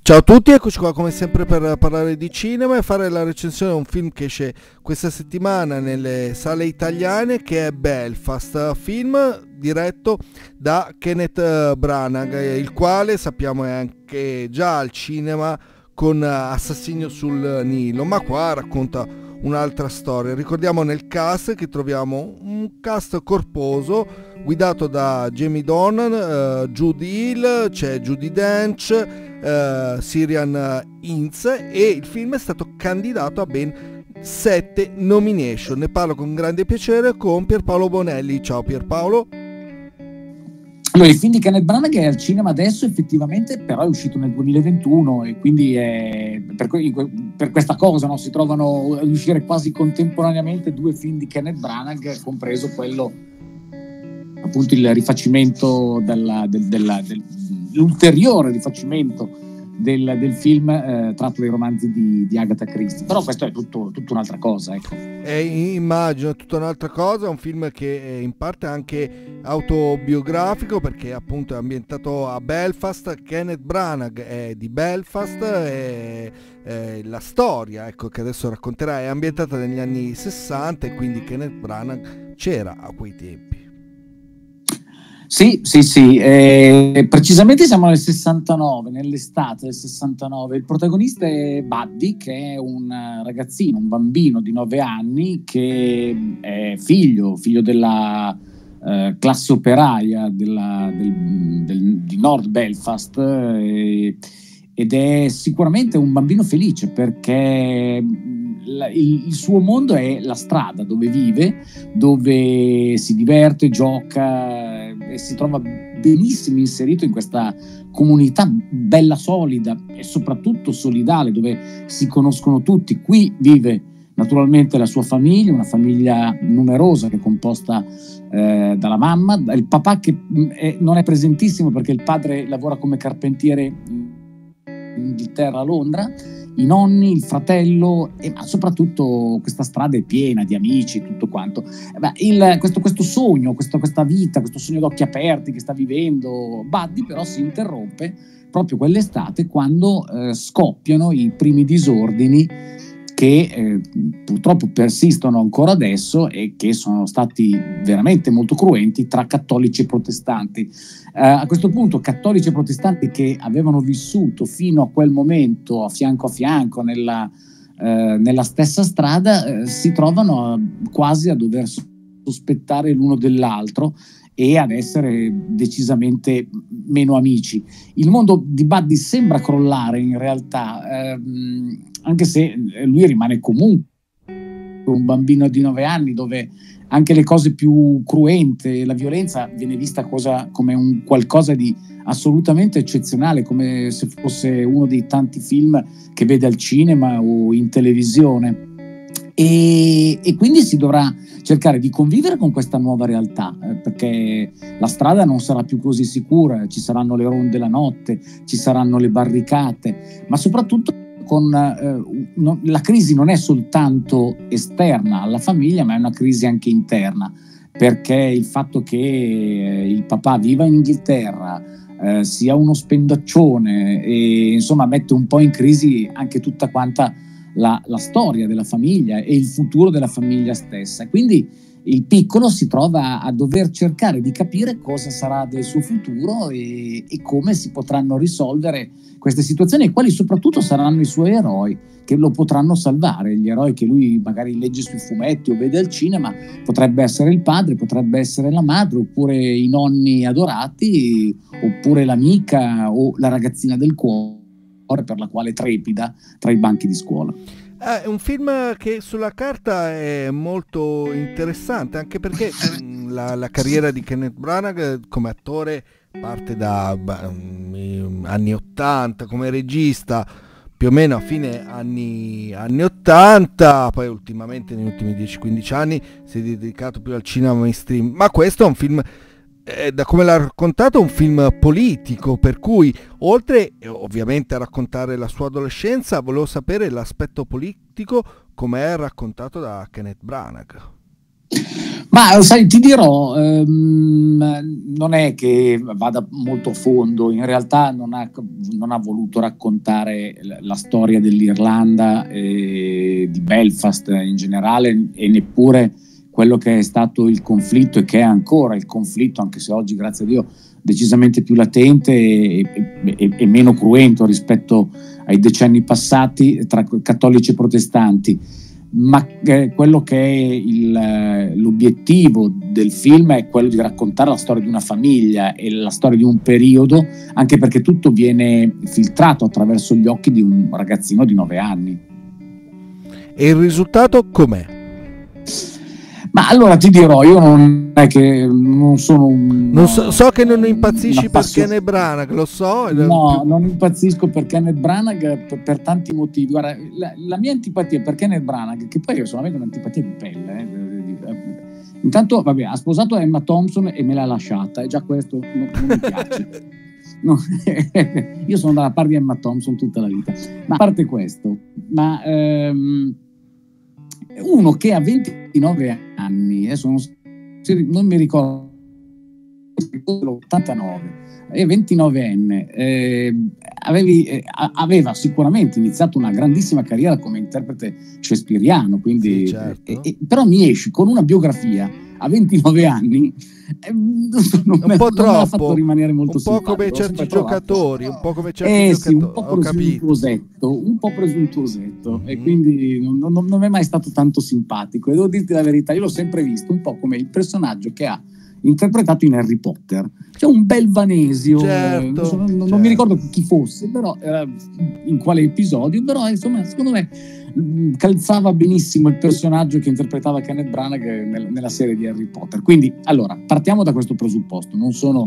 Ciao a tutti, eccoci qua come sempre per parlare di cinema e fare la recensione di un film che esce questa settimana nelle sale italiane, che è Belfast, film diretto da Kenneth Branagh, il quale sappiamo è anche già al cinema con Assassinio sul Nilo, ma qua racconta un'altra storia. Ricordiamo nel cast che troviamo un cast corposo guidato da Jamie Dornan, Judy Hill, c'è Judi Dench, Ciarán Hinds, e il film è stato candidato a ben 7 nomination. Ne parlo con grande piacere con Pierpaolo Bonelli. Ciao Pierpaolo. Allora, il film di Kenneth Branagh è al cinema adesso, effettivamente, però è uscito nel 2021 e quindi per questa cosa, no, si trovano ad uscire quasi contemporaneamente due film di Kenneth Branagh, compreso quello, appunto, il rifacimento l'ulteriore rifacimento del film tratto dai romanzi di Agatha Christie. Però questo è tutto un'altra cosa, ecco. Immagino è tutta un'altra cosa, un film che è in parte anche autobiografico, perché appunto è ambientato a Belfast. Kenneth Branagh è di Belfast e la storia, ecco, che adesso racconterà, è ambientata negli anni 60 e quindi Kenneth Branagh c'era a quei tempi. Sì, precisamente siamo nel 69, nell'estate del 69. Il protagonista è Buddy, che è un ragazzino, un bambino di 9 anni, che è figlio della classe operaia di North Belfast, ed è sicuramente un bambino felice perché il suo mondo è la strada dove vive, dove si diverte, gioca e si trova benissimo inserito in questa comunità bella, solida e soprattutto solidale, dove si conoscono tutti. Qui vive naturalmente la sua famiglia, una famiglia numerosa che è composta dalla mamma, il papà che non è presentissimo perché il padre lavora come carpentiere in Inghilterra, a Londra, i nonni, il fratello, ma soprattutto questa strada è piena di amici, tutto quanto. Questo sogno, questa vita, questo sogno d'occhi aperti che sta vivendo Buddy, però si interrompe proprio quell'estate quando scoppiano i primi disordini che purtroppo persistono ancora adesso e che sono stati veramente molto cruenti tra cattolici e protestanti. A questo punto cattolici e protestanti che avevano vissuto fino a quel momento a fianco nella stessa strada si trovano quasi a dover sospettare l'uno dell'altro e ad essere decisamente meno amici. Il mondo di Buddy sembra crollare in realtà, anche se lui rimane comunque un bambino di 9 anni, dove anche le cose più cruente, la violenza viene vista come un qualcosa di assolutamente eccezionale, come se fosse uno dei tanti film che vede al cinema o in televisione. E quindi si dovrà cercare di convivere con questa nuova realtà, perché la strada non sarà più così sicura, ci saranno le ronde la notte, ci saranno le barricate, ma soprattutto la crisi non è soltanto esterna alla famiglia, ma è una crisi anche interna, perché il fatto che il papà viva in Inghilterra, sia uno spendaccione e insomma mette un po' in crisi anche tutta quanta la storia della famiglia e il futuro della famiglia stessa. Quindi il piccolo si trova a dover cercare di capire cosa sarà del suo futuro e come si potranno risolvere queste situazioni e quali soprattutto saranno i suoi eroi che lo potranno salvare. Gli eroi che lui magari legge sui fumetti o vede al cinema potrebbe essere il padre, potrebbe essere la madre, oppure i nonni adorati, oppure l'amica o la ragazzina del cuore per la quale trepida tra i banchi di scuola. È un film che sulla carta è molto interessante, anche perché la carriera di Kenneth Branagh come attore parte da anni 80 come regista, più o meno a fine anni 80, poi ultimamente negli ultimi 10-15 anni si è dedicato più al cinema mainstream, ma questo è un film, da come l'ha raccontato, un film politico, per cui oltre ovviamente a raccontare la sua adolescenza, volevo sapere l'aspetto politico come è raccontato da Kenneth Branagh. Ma sai, ti dirò, non è che vada molto a fondo, in realtà non ha voluto raccontare la storia dell'Irlanda e di Belfast in generale, e neppure quello che è stato il conflitto e che è ancora il conflitto, anche se oggi, grazie a Dio, decisamente più latente e meno cruento rispetto ai decenni passati tra cattolici e protestanti. Ma quello che è l'obiettivo del film è quello di raccontare la storia di una famiglia e la storia di un periodo, anche perché tutto viene filtrato attraverso gli occhi di un ragazzino di 9 anni. E il risultato com'è? Ma allora ti dirò, io non è che non sono un... so che non impazzisci per Kenneth Branagh, lo so. No, non impazzisco per Kenneth Branagh per tanti motivi. Guarda, la mia antipatia per Kenneth Branagh, che poi io sono un'antipatia di pelle. Intanto, vabbè, ha sposato Emma Thompson e me l'ha lasciata, e già questo non mi piace. No, io sono dalla parte di Emma Thompson tutta la vita. Ma a parte questo, uno che ha 29 anni, adesso non mi ricordo, l'89, è 29enne, aveva sicuramente iniziato una grandissima carriera come interprete shakespeariano, quindi, sì, certo. però mi esci con una biografia a 29 anni, non me l'ha fatto rimanere molto simpatico. Un po' come certi giocatori, un po' come certi sì, un po' presuntuosetto, e quindi non mi è mai stato tanto simpatico, e devo dirti la verità, io l'ho sempre visto un po' come il personaggio che ha interpretato in Harry Potter, cioè un bel vanesio, certo, non mi ricordo chi fosse, però era in quale episodio, però insomma secondo me calzava benissimo il personaggio che interpretava Kenneth Branagh nella serie di Harry Potter. Quindi allora partiamo da questo presupposto, non sono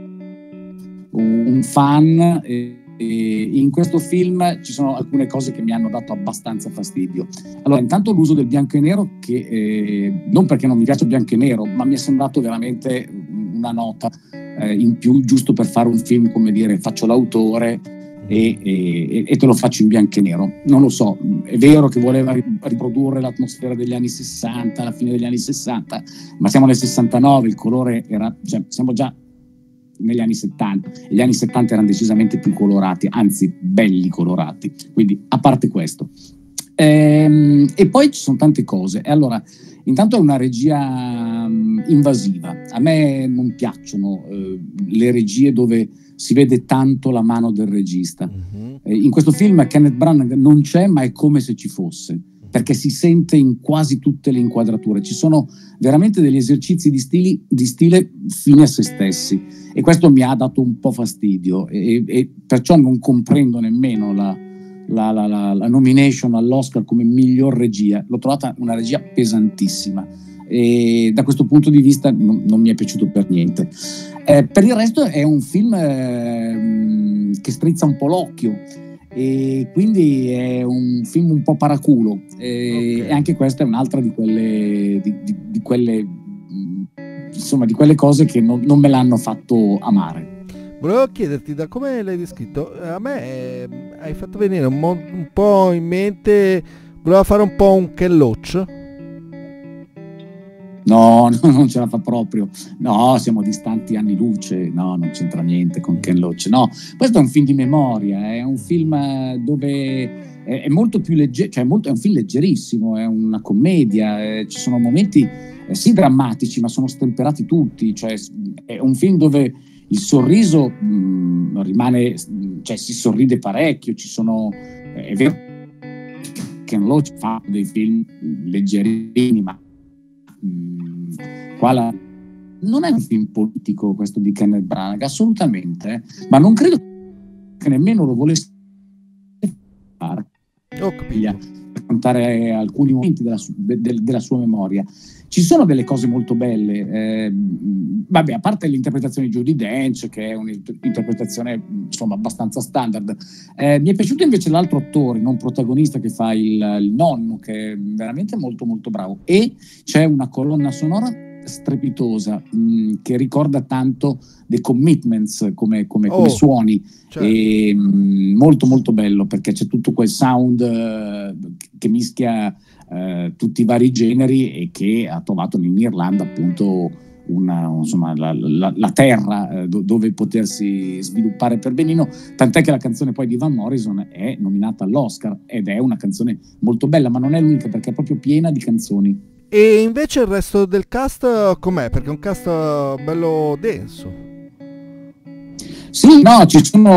un fan, e in questo film ci sono alcune cose che mi hanno dato abbastanza fastidio. Allora, intanto l'uso del bianco e nero, che non perché non mi piace il bianco e nero, ma mi è sembrato veramente una nota in più, giusto per fare un film, come dire, faccio l'autore e te lo faccio in bianco e nero. Non lo so, è vero che voleva riprodurre l'atmosfera degli anni 60, alla fine degli anni 60, ma siamo nel 69, il colore era, cioè, siamo già negli anni 70, e gli anni 70 erano decisamente più colorati, anzi belli colorati, quindi a parte questo, e poi ci sono tante cose. E allora, intanto è una regia invasiva, a me non piacciono le regie dove si vede tanto la mano del regista. In questo film Kenneth Branagh non c'è, ma è come se ci fosse, perché si sente in quasi tutte le inquadrature. Ci sono veramente degli esercizi di stile fini a se stessi, e questo mi ha dato un po' fastidio, e perciò non comprendo nemmeno la nomination all'Oscar come miglior regia. L'ho trovata una regia pesantissima, e da questo punto di vista non mi è piaciuto per niente. Per il resto è un film che strizza un po' l'occhio, e quindi è un film un po' paraculo, e anche questa è un'altra di quelle insomma, di quelle cose che non me l'hanno fatto amare. Volevo chiederti, da come l'hai descritto, a me hai fatto venire un po' in mente, voleva fare un po' un Ken Loach. No, non ce la fa proprio. No, siamo distanti anni luce. No, non c'entra niente con Ken Loach. No, questo è un film di memoria, è un film dove è molto più leggero, cioè è un film leggerissimo, è una commedia, ci sono momenti sì drammatici, ma sono stemperati tutti, cioè è un film dove il sorriso rimane, cioè si sorride parecchio, ci sono, è vero che Ken Loach fa dei film leggerini, ma non è un film politico questo di Kenneth Branagh, assolutamente, ma non credo che nemmeno lo volesse fare. Raccontare alcuni momenti della sua memoria. Ci sono delle cose molto belle, vabbè, a parte l'interpretazione di Judi Dench, che è un'interpretazione insomma abbastanza standard. Mi è piaciuto invece l'altro attore non protagonista che fa il nonno, che è veramente molto molto bravo, e c'è una colonna sonora strepitosa che ricorda tanto The Commitments come suoni, certo. E molto molto bello, perché c'è tutto quel sound che mischia tutti i vari generi e che ha trovato in Irlanda appunto la terra dove potersi sviluppare per benino, tant'è che la canzone poi di Van Morrison è nominata all'Oscar ed è una canzone molto bella, ma non è l'unica perché è proprio piena di canzoni. E invece il resto del cast com'è? Perché è un cast bello denso. Sì, no,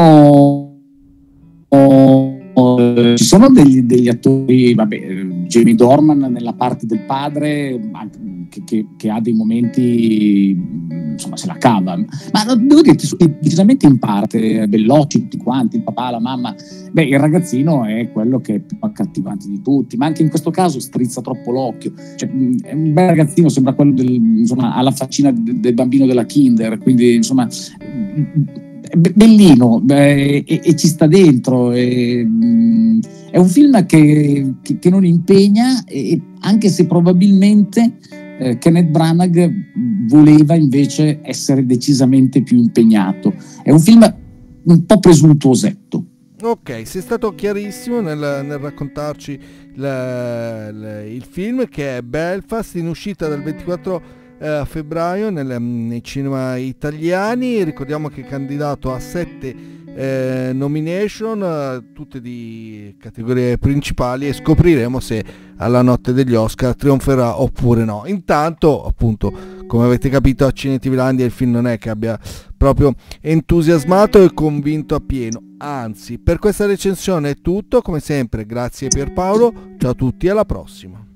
ci sono degli attori, vabbè, Jamie Dornan nella parte del padre che ha dei momenti, insomma, se la cava, ma devo dirti decisamente in parte Bellocci, tutti quanti, il papà, la mamma. Beh, il ragazzino è quello che è più accattivante di tutti, ma anche in questo caso strizza troppo l'occhio, cioè, è un bel ragazzino, sembra quello insomma, ha la faccina del bambino della Kinder, quindi insomma bellino, e ci sta dentro, è un film che non impegna, anche se probabilmente Kenneth Branagh voleva invece essere decisamente più impegnato. È un film un po' presuntuosetto. Ok, sei stato chiarissimo nel raccontarci il film, che è Belfast, in uscita dal 24 febbraio nei cinema italiani. Ricordiamo che è candidato a 7 nomination, tutte di categorie principali, e scopriremo se alla notte degli Oscar trionferà oppure no. Intanto, appunto, come avete capito, a Cinetivlandia il film non è che abbia proprio entusiasmato e convinto appieno, anzi. Per questa recensione è tutto, come sempre grazie Pierpaolo, ciao a tutti, alla prossima.